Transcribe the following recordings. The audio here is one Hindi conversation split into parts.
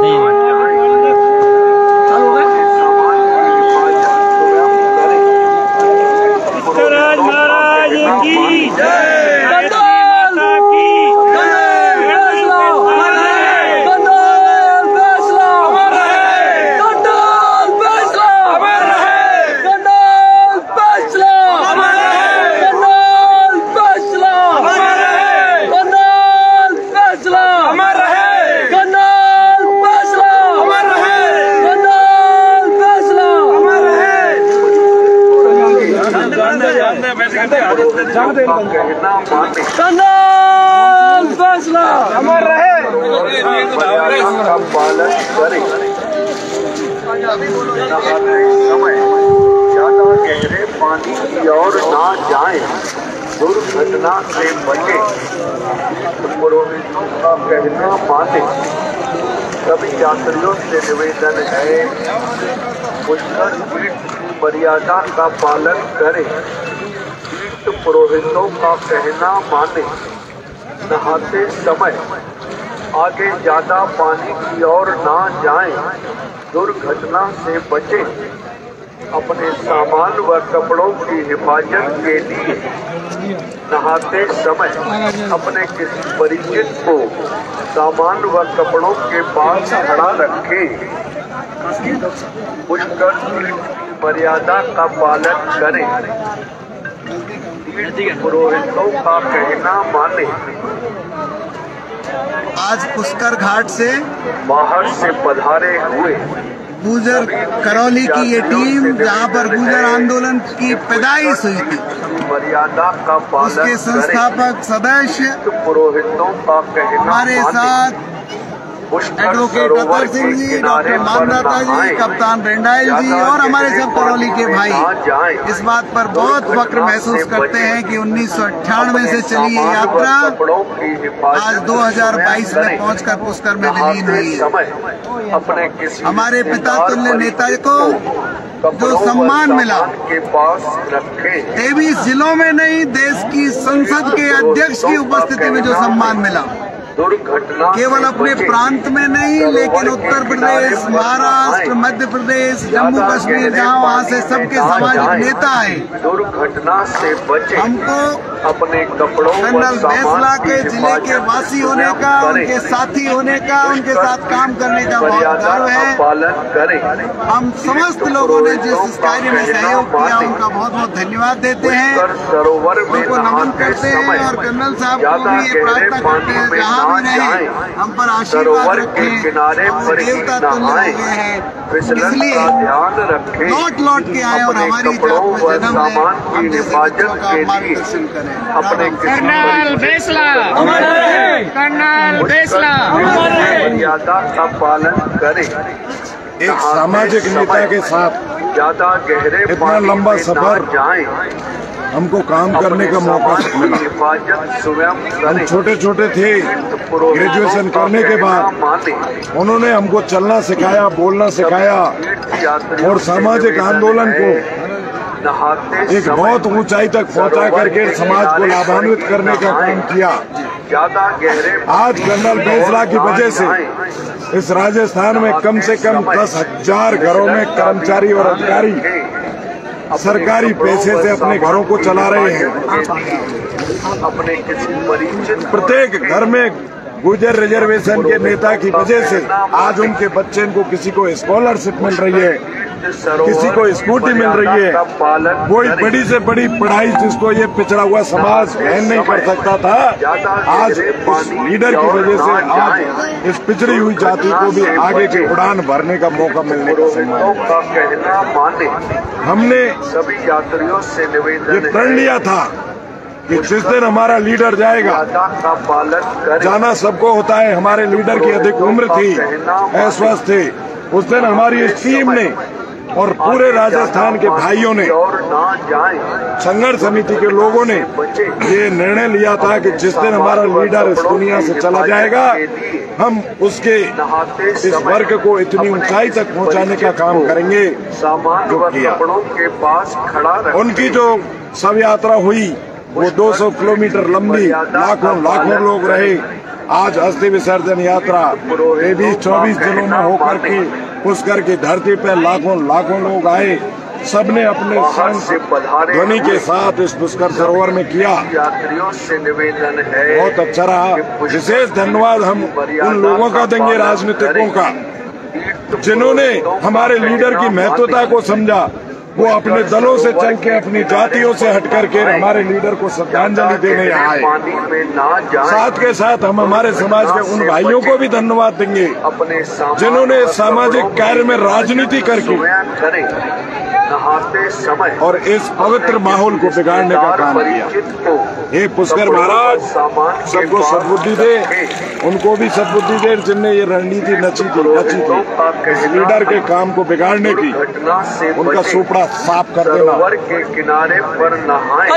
अमर रहे का पालन करें। समय ज्यादा गहरे पानी की ओर ना जाएं, दुर्घटना से बचे। पुरोहितों का कहना माने। सभी यात्रियों से निवेदन है पुष्कर तीर्थ की मर्यादा का पालन करें। तीर्थ पुरोहितों का कहना माने। नहाते समय आगे ज्यादा पानी की ओर ना जाएं, दुर्घटना से बचें। अपने सामान व कपड़ों की हिफाजत के लिए नहाते समय अपने किसी परिचित को सामान व कपड़ों के पास खड़ा रखें। पुष्कर तीर्थ की मर्यादा का पालन करें। पुरोहितों का कहना माने। आज पुष्कर घाट से बाहर से पधारे हुए गुर्जर करौली की ये टीम, जहां पर गुर्जर आंदोलन की पैदाइश हुई थी, मर्यादा का पालन उसके संस्थापक सदस्य पुरोहितों का कहना हमारे साथ एडवोकेट अतर सिंह जी, डॉक्टर मानदाता जी, कप्तान रेंडाइल जी और हमारे सब करौली के भाई इस बात पर बहुत फक्र महसूस करते हैं कि 1998 से चली ये यात्रा आज 2022 में पहुंचकर पुष्कर में विलीन हुई है। हमारे पिता तुल्य नेता को जो सम्मान मिला 23 जिलों में नहीं, देश की संसद के अध्यक्ष की उपस्थिति में जो सम्मान मिला, केवल अपने प्रांत में नहीं लेकिन उत्तर प्रदेश, महाराष्ट्र, मध्य प्रदेश, जम्मू कश्मीर, जहाँ वहाँ से सबके सामाजिक नेता आए, दुर्घटना से बचे। हमको अपने कपड़ों कर्नल बैसला के जिले के वासी होने का, उनके साथी होने का, उनके साथ काम करने का बहुत गर्व है। पालन करें। हम समस्त लोगों ने जिस इस कार्य में सहयोग किया उनका बहुत बहुत धन्यवाद देते हैं, उनको नमन करते हैं और कर्नल साहब को भी ये प्रार्थना करते हैं जहाँ भी रहे हम पर आशीर्वाद रखें। हम देवता तुल्य हो गए हैं, इसलिए लौट के आए और हमारी जात में जन्म लें, हम जैसे बच्चों का मार्गदर्शन करें। कर्नल बैसला अमर रहे, कर्नल बैसला अमर रहे। मर्यादा का पालन करें। एक सामाजिक नेता के साथ ज्यादा गहरे इतना लंबा सफर जाएं, हमको काम करने का मौका मिला। हम छोटे छोटे थे, ग्रेजुएशन करने के बाद उन्होंने हमको चलना सिखाया, बोलना सिखाया और सामाजिक आंदोलन को एक बहुत ऊंचाई तक पहुंचा करके समाज को लाभान्वित करने का काम किया। आज कर्नल बैसला की वजह से इस राजस्थान में कम से कम 10,000 घरों में कर्मचारी और अधिकारी सरकारी पैसे से अपने घरों को चला रहे हैं। प्रत्येक घर में गुर्जर रिजर्वेशन के नेता की वजह से आज उनके बच्चे को किसी को स्कॉलरशिप मिल रही है, किसी को स्कूटी मिल रही है। कोई बड़ी से बड़ी पढ़ाई जिसको ये पिछड़ा हुआ समाज सहन नहीं कर सकता था, आज इस लीडर की वजह से आज इस पिछड़ी हुई जाति को भी आगे की उड़ान भरने का मौका मिलने का सम्मान। हमने सभी यात्रियों से ये प्रण लिया था कि जिस दिन हमारा लीडर जाएगा, जाना सबको होता है, हमारे लीडर की अधिक उम्र थी, अस्वस्थ थे, उस दिन हमारी इस टीम ने और पूरे राजस्थान के भाइयों ने, संघर्ष समिति के लोगों ने ये निर्णय लिया था कि जिस दिन हमारा लीडर इस दुनिया से चला जाएगा, हम उसके इस वर्ग को इतनी ऊंचाई तक पहुंचाने का काम करेंगे जो किया। उनकी जो शव यात्रा हुई वो 200 किलोमीटर लंबी, लाखों लोग रहे, आज अस्थि विसर्जन यात्रा 23-24 जिलों में होकर के पुष्कर की धरती पर लाखों लोग आए। सबने अपने संग ध्वनि के साथ इस पुष्कर सरोवर में किया। यात्रियों से निवेदन है, बहुत अच्छा रहा। विशेष धन्यवाद हम उन लोगों का देंगे, राजनीतिकों का, जिन्होंने हमारे लीडर की महत्वता को समझा। वो अपने दलों से चल के, अपनी जातियों से हट करके हमारे लीडर को श्रद्धांजलि देने आए। साथ के साथ हम हमारे समाज के उन भाइयों को भी धन्यवाद देंगे जिन्होंने सामाजिक कार्य में राजनीति करके नहाते समय और इस पवित्र माहौल को बिगाड़ने का काम किया। हे पुष्कर महाराज, सबको सद्बुद्धि दे, उनको भी सद्बुद्धि दे जिनने ये रणनीति रची थी इस लीडर के काम को बिगाड़ने की। उनका सुपड़ा साफ कर देना। के किनारे पर नहाए।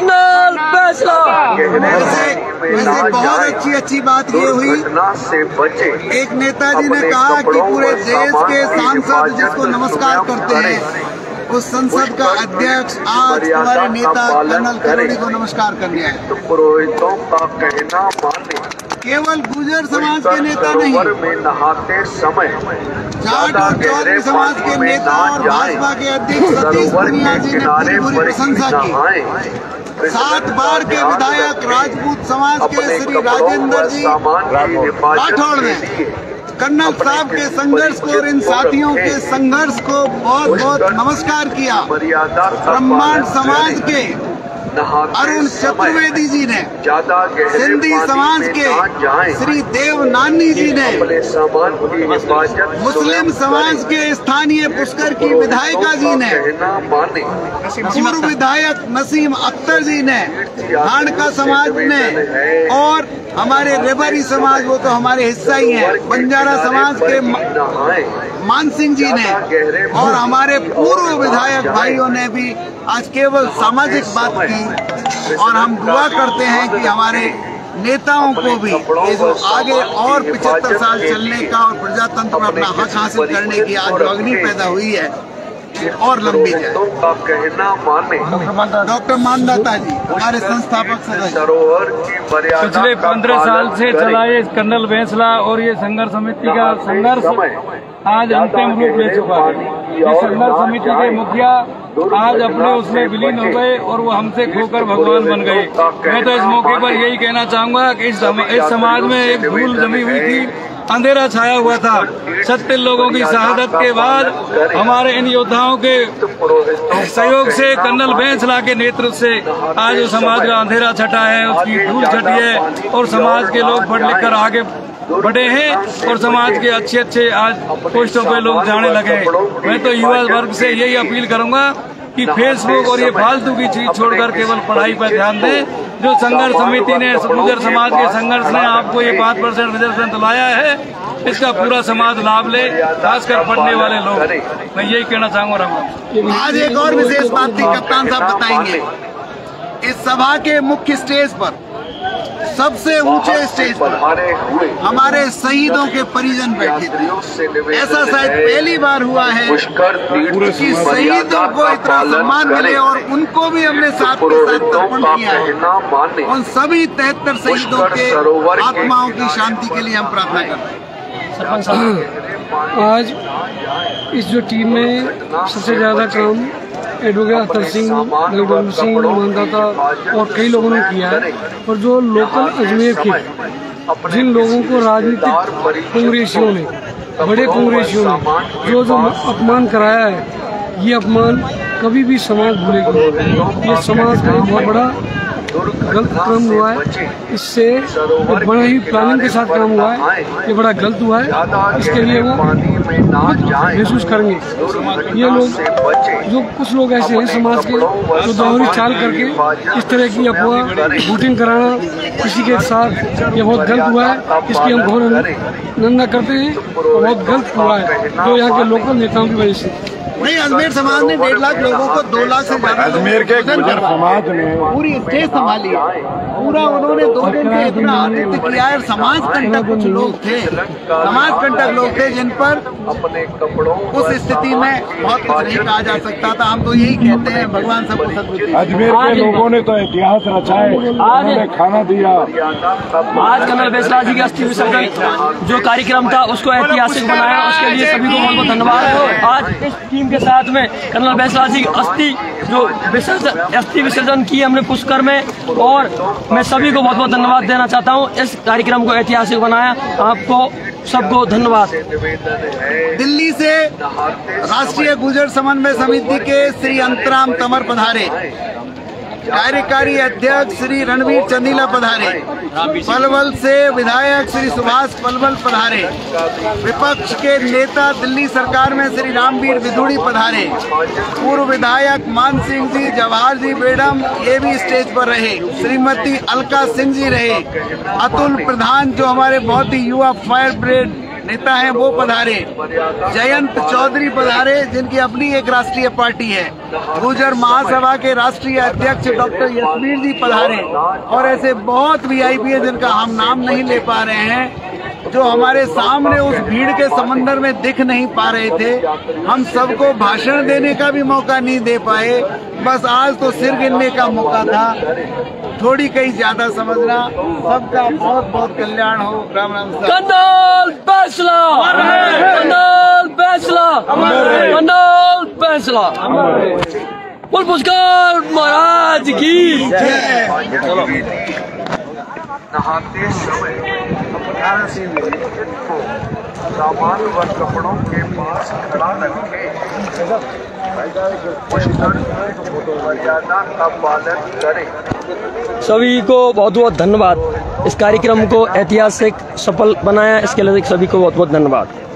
वैसे बहुत अच्छी बात ये हुई, से बचे। एक नेताजी ने कहा कि पूरे देश के सांसद जिसको नमस्कार करते हैं, उस संसद का अध्यक्ष आज हमारे नेता कर्नल करोड़ी को नमस्कार करने आए। तो पुरोहितों का कहना माने, केवल गुर्जर समाज के नेता नहीं, में नहाते समय जाट और चौधरी समाज के नेता और भाजपा के अध्यक्ष सतीश पूनिया जी ने पूरी प्रशंसा की। 7 बार के विधायक राजपूत समाज के श्री राजेंद्र जी राठौड़ ने कर्नल साहब के संघर्ष को और इन साथियों के संघर्ष को बहुत बहुत नमस्कार किया। ब्रह्मांड समाज के अरुण चतुर्वेदी जी ने, सिंधी समाज के श्री देव नानी जी ने, मुस्लिम समाज के स्थानीय पुष्कर की विधायिका जी ने, पूर्व विधायक नसीम अख्तर जी ने, हाड़का समाज ने, और हमारे रेबारी समाज, वो तो हमारे हिस्सा ही है, बंजारा समाज के मान सिंह जी ने, और हमारे पूर्व विधायक भाइयों ने भी आज केवल सामाजिक बात की। और हम दुआ करते हैं कि हमारे नेताओं को भी ये जो आगे और 75 साल चलने का और प्रजातंत्र में अपना हक हासिल करने की आज अग्नि पैदा हुई है और लंबी है। डॉक्टर मानदाता जी हमारे संस्थापक सदस्य। पिछले 15 साल से चला ये कर्नल बैंसला और ये संघर्ष समिति का संघर्ष आज अंतिम रूप ले चुका है। ये संघर्ष समिति के मुखिया आज अपने उसमें विलीन हो गए और वो हमसे खोकर भगवान बन गए। मैं तो इस मौके पर यही कहना चाहूंगा कि इस समाज में एक भूल जमी हुई थी, अंधेरा छाया हुआ था। 36 लोगों की शहादत के बाद हमारे इन योद्धाओं के सहयोग से, कर्नल बैंसला के नेतृत्व से आज उस समाज का अंधेरा छटा है, उसकी धूल छटी है और समाज के लोग पढ़ लिख कर आगे बढ़े हैं और समाज के अच्छे आज पोस्टों पे लोग जाने लगे। मैं तो युवा वर्ग से यही अपील करूंगा कि फेसबुक और ये फालतू की चीज छोड़कर केवल पढ़ाई पर ध्यान दें। जो संघर्ष समिति ने, गुर्जर समाज के संघर्ष ने आपको ये 5% रिजर्वेशन दिलाया है, इसका पूरा समाज लाभ ले, खासकर पढ़ने वाले लोग। मैं यही कहना चाहूंगा। आज एक और विशेष बात थी, कप्तान साहब बताएंगे। इस सभा के मुख्य स्टेज पर, सबसे ऊंचे स्टेज पर हमारे शहीदों के परिजन बैठे थे। ऐसा शायद पहली बार हुआ है कि शहीदों को इतना सम्मान मिले और उनको भी हमने साथ के साथ तर्पण किया है। उन सभी 73 शहीदों के आत्माओं की शांति के लिए हम प्रार्थना करते हैं। आज इस जो टीम में सबसे ज्यादा काम एडवोकेट अख्तर सिंह, दलबहादुर सिंह, मानदाता और कई लोगों ने किया है। और जो लोकल अजमेर के जिन लोगों को राजनीतिक कांग्रेसियों ने, बड़े कांग्रेसियों ने जो अपमान कराया है, ये अपमान कभी भी समाज भूलेगी। ये समाज का बहुत बड़ा गलत काम हुआ है। इससे बड़ा ही प्लानिंग के साथ काम हुआ है, ये बड़ा गलत हुआ है। इसके लिए वो महसूस करेंगे। ये लोग, जो कुछ लोग ऐसे हैं समाज के, जो दोहरी चाल करके इस तरह की अफवाह वोटिंग कराना किसी के साथ, ये बहुत गलत हुआ है। इसकी हम घोर निंदा करते हैं। बहुत गलत हुआ है जो यहाँ के लोकल नेताओं की वजह से। नहीं, अजमेर समाज ने 1.5 लाख लोगों को 2 लाख से ज्यादा, अजमेर के गुर्जर समाज ने पूरी स्टेज संभाली है। पूरा उन्होंने 2 दिन के इतना आतिथ्य किया है। समाज कंटक कुछ लोग थे, समाज कंटक लोग थे जिन पर उस स्थिति में बहुत कुछ नहीं कहा जा सकता था। हम तो यही कहते हैं भगवान सबको सद्बुद्धि। अजमेर के लोगों ने तो इतिहास रचा है, उन्होंने खाना दिया। आज कर्नल बैंसला जी की अस्थि विसर्जन जो कार्यक्रम था उसको ऐतिहासिक बनाया, उसके लिए सभी को बहुत बहुत धन्यवाद। आज इस टीम के साथ में कर्नल बैंसला जी की अस्थि विसर्जन की हमने पुष्कर में, और मैं सभी को बहुत बहुत धन्यवाद देना चाहता हूँ। इस कार्यक्रम को ऐतिहासिक बनाया, आपको सबको धन्यवाद। दिल्ली से राष्ट्रीय गुर्जर समन्वय समिति के श्री अंतराम तंवर पधारे, कार्यकारी अध्यक्ष श्री रणवीर चंदीला पधारे, पलवल से विधायक श्री सुभाष पलवल पधारे, विपक्ष के नेता दिल्ली सरकार में श्री रामवीर विधुड़ी पधारे, पूर्व विधायक मान सिंह जी, जवाहर जी बेडम ये भी स्टेज पर रहे, श्रीमती अलका सिंह जी रहे, अतुल प्रधान जो हमारे बहुत ही युवा फायर ब्रिगेड नेता हैं वो पधारे, जयंत चौधरी पधारे जिनकी अपनी एक राष्ट्रीय पार्टी है, गुर्जर महासभा के राष्ट्रीय अध्यक्ष डॉक्टर यशवीर जी पधारे, और ऐसे बहुत वीआईपी है जिनका हम नाम नहीं ले पा रहे हैं, जो हमारे सामने उस भीड़ के समंदर में दिख नहीं पा रहे थे। हम सबको भाषण देने का भी मौका नहीं दे पाए, बस आज तो सिर गिनने का मौका था। थोड़ी कहीं ज्यादा समझना। सबका बहुत बहुत कल्याण हो। Ram Ram. Colonel Bainsla, colonel Bainsla, colonel Bainsla, बोल पुष्कर महाराज की जय। नहाते समय सामान व कपड़ों के पास खड़ा रखे, मर्यादा का पालन करें। सभी को बहुत बहुत धन्यवाद। इस कार्यक्रम को ऐतिहासिक सफल बनाया, इसके लिए सभी को बहुत बहुत धन्यवाद।